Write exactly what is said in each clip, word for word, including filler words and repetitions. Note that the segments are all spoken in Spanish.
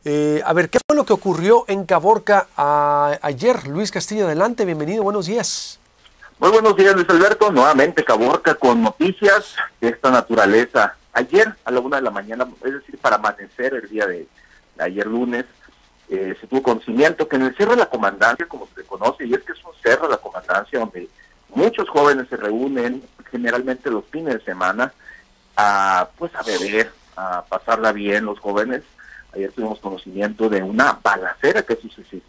Eh, a ver, ¿qué fue lo que ocurrió en Caborca a, ayer? Luis Castillo, adelante, bienvenido, buenos días. Muy buenos días, Luis Alberto. Nuevamente Caborca con noticias de esta naturaleza. Ayer a la una de la mañana, es decir, para amanecer el día de, de ayer lunes, eh, se tuvo conocimiento que en el Cerro de la Comandancia, como se le conoce, y es que es un cerro de la Comandancia donde muchos jóvenes se reúnen, generalmente los fines de semana, a pues a beber, a pasarla bien los jóvenes. Ayer tuvimos conocimiento de una balacera que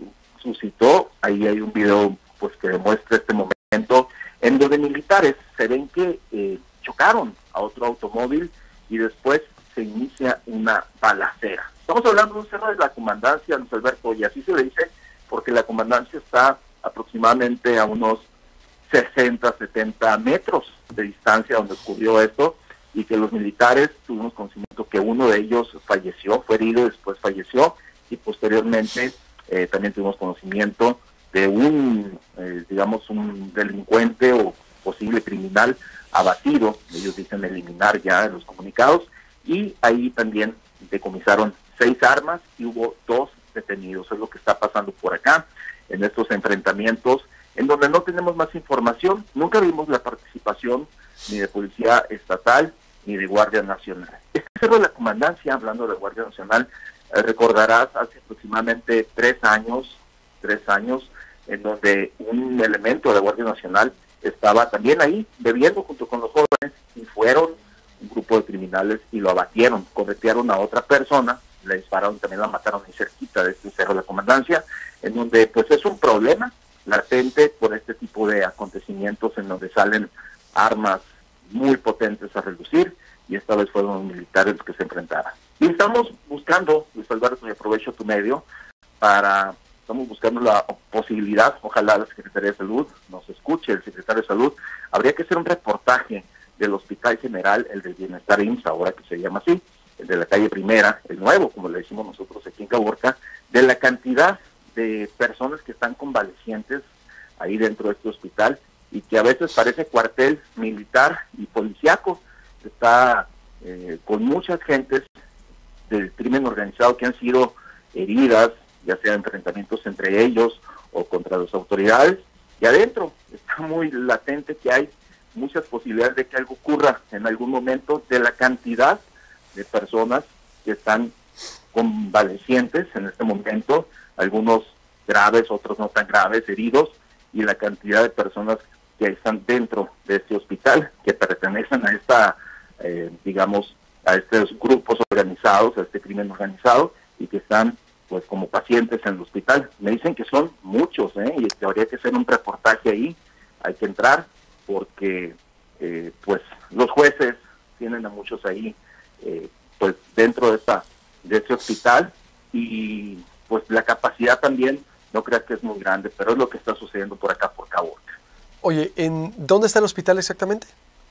suscitó. Ahí hay un video pues que demuestra este momento en donde militares se ven que eh, chocaron a otro automóvil y después se inicia una balacera. Estamos hablando de un cerro de la Comandancia, Luis Alberto, y así se le dice porque la Comandancia está aproximadamente a unos sesenta, setenta metros de distancia donde ocurrió esto, y que los militares tuvimos conocimiento que uno de ellos falleció, fue herido, después falleció, y posteriormente eh, también tuvimos conocimiento de un, eh, digamos, un delincuente o posible criminal abatido. Ellos dicen eliminar ya en los comunicados, y ahí también decomisaron seis armas y hubo dos detenidos. Es lo que está pasando por acá en estos enfrentamientos, en donde no tenemos más información. Nunca vimos la participación ni de Policía Estatal ni de Guardia Nacional. Este Cerro de la Comandancia, hablando de Guardia Nacional, eh, recordarás hace aproximadamente tres años, tres años, en donde un elemento de la Guardia Nacional estaba también ahí bebiendo junto con los jóvenes, y fueron un grupo de criminales y lo abatieron, corretearon a otra persona, le dispararon, también la mataron ahí cerquita de este Cerro de la Comandancia, en donde pues es un problema latente por este tipo de acontecimientos en donde salen armas muy potentes a relucir, y esta vez fueron los militares los que se enfrentaron. Y estamos buscando, Luis Alberto, y aprovecho tu medio, para, estamos buscando la posibilidad, ojalá la Secretaría de Salud nos escuche, el Secretario de Salud, habría que hacer un reportaje del Hospital General, el del Bienestar I M S S, ahora que se llama así, el de la calle Primera, el nuevo, como le decimos nosotros aquí en Caborca, de la cantidad de personas que están convalecientes ahí dentro de este hospital, y que a veces parece cuartel militar y policiaco. Está eh, con muchas gentes del crimen organizado que han sido heridas, ya sea enfrentamientos entre ellos o contra las autoridades, y adentro está muy latente que hay muchas posibilidades de que algo ocurra en algún momento, de la cantidad de personas que están convalecientes en este momento, algunos graves, otros no tan graves, heridos, y la cantidad de personas que están dentro de este hospital, que pertenecen a esta, eh, digamos, a estos grupos organizados, a este crimen organizado, y que están, pues, como pacientes en el hospital. Me dicen que son muchos, ¿eh? Y que habría que hacer un reportaje ahí, hay que entrar, porque, eh, pues, los jueces tienen a muchos ahí, eh, pues, dentro de esta, de este hospital, y, pues, la capacidad también, no creas que es muy grande, pero es lo que está sucediendo por acá, por Caborca. Oye, ¿en dónde está el hospital exactamente?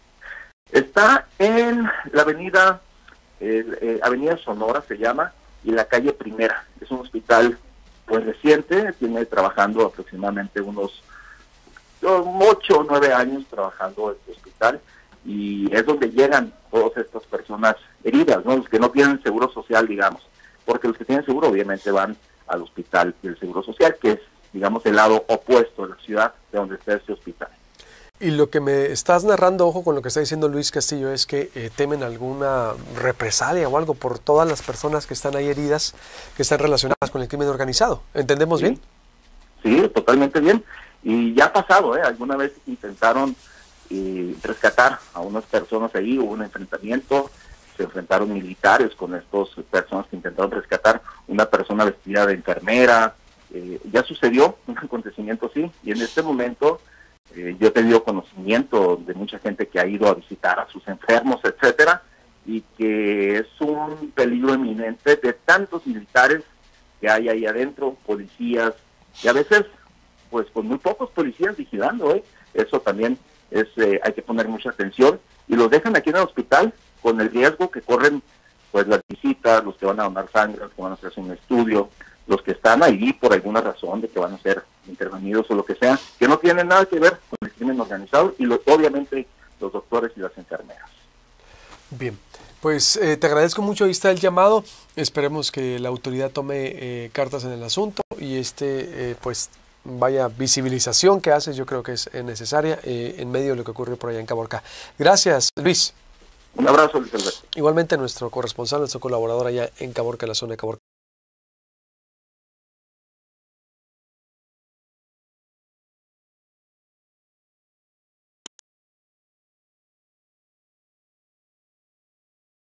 Está en la avenida, eh, eh, Avenida Sonora se llama, y la calle Primera. Es un hospital pues reciente, tiene trabajando aproximadamente unos ocho o nueve años trabajando este hospital, y es donde llegan todas estas personas heridas, ¿no? Los que no tienen seguro social, digamos, porque los que tienen seguro obviamente van al hospital del Seguro Social, que es, digamos, el lado opuesto de la ciudad de donde está este hospital. Y lo que me estás narrando, ojo con lo que está diciendo Luis Castillo, es que eh, temen alguna represalia o algo por todas las personas que están ahí heridas, que están relacionadas con el crimen organizado. ¿Entendemos ¿Sí? bien? Sí, totalmente bien. Y ya ha pasado, ¿eh? Alguna vez intentaron eh, rescatar a unas personas ahí, hubo un enfrentamiento, se enfrentaron militares con estas personas que intentaron rescatar una persona vestida de enfermera. Eh, ya sucedió un acontecimiento así, y en este momento eh, yo he tenido conocimiento de mucha gente que ha ido a visitar a sus enfermos, etcétera, y que es un peligro inminente de tantos militares que hay ahí adentro, policías, y a veces pues con muy pocos policías vigilando, ¿eh? Eso también es, eh, hay que poner mucha atención, y los dejan aquí en el hospital con el riesgo que corren pues las visitas, los que van a donar sangre, los que van a hacerse un estudio, los que están ahí por alguna razón de que van a ser intervenidos o lo que sea, que no tienen nada que ver con el crimen organizado, y lo, obviamente los doctores y las enfermeras. Bien. Pues eh, te agradezco mucho, ahí está el llamado, esperemos que la autoridad tome eh, cartas en el asunto y este, eh, pues vaya visibilización que haces, yo creo que es necesaria eh, en medio de lo que ocurrió por allá en Caborca. Gracias, Luis. Un abrazo, Luis Alberto. Igualmente nuestro corresponsal, nuestro colaborador allá en Caborca, la zona de Caborca.